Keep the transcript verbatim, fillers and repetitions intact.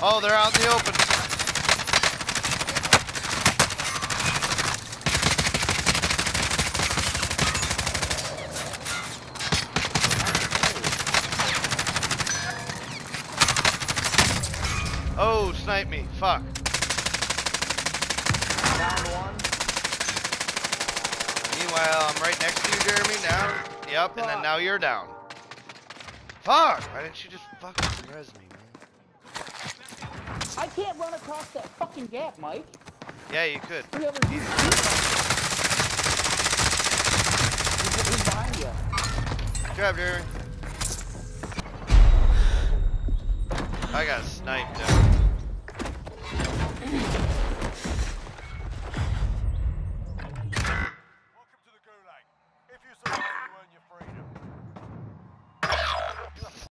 Oh, they're out in the open. Oh, snipe me. Fuck. Down one. Meanwhile, I'm right next to you, Jeremy, now. Yep, and then now you're down. Fuck! Why didn't you just fucking res me, man? I can't run across that fucking gap, Mike. Yeah, you could. Three other dudes He's behind you. Good job, Jeremy. I got sniped, dude.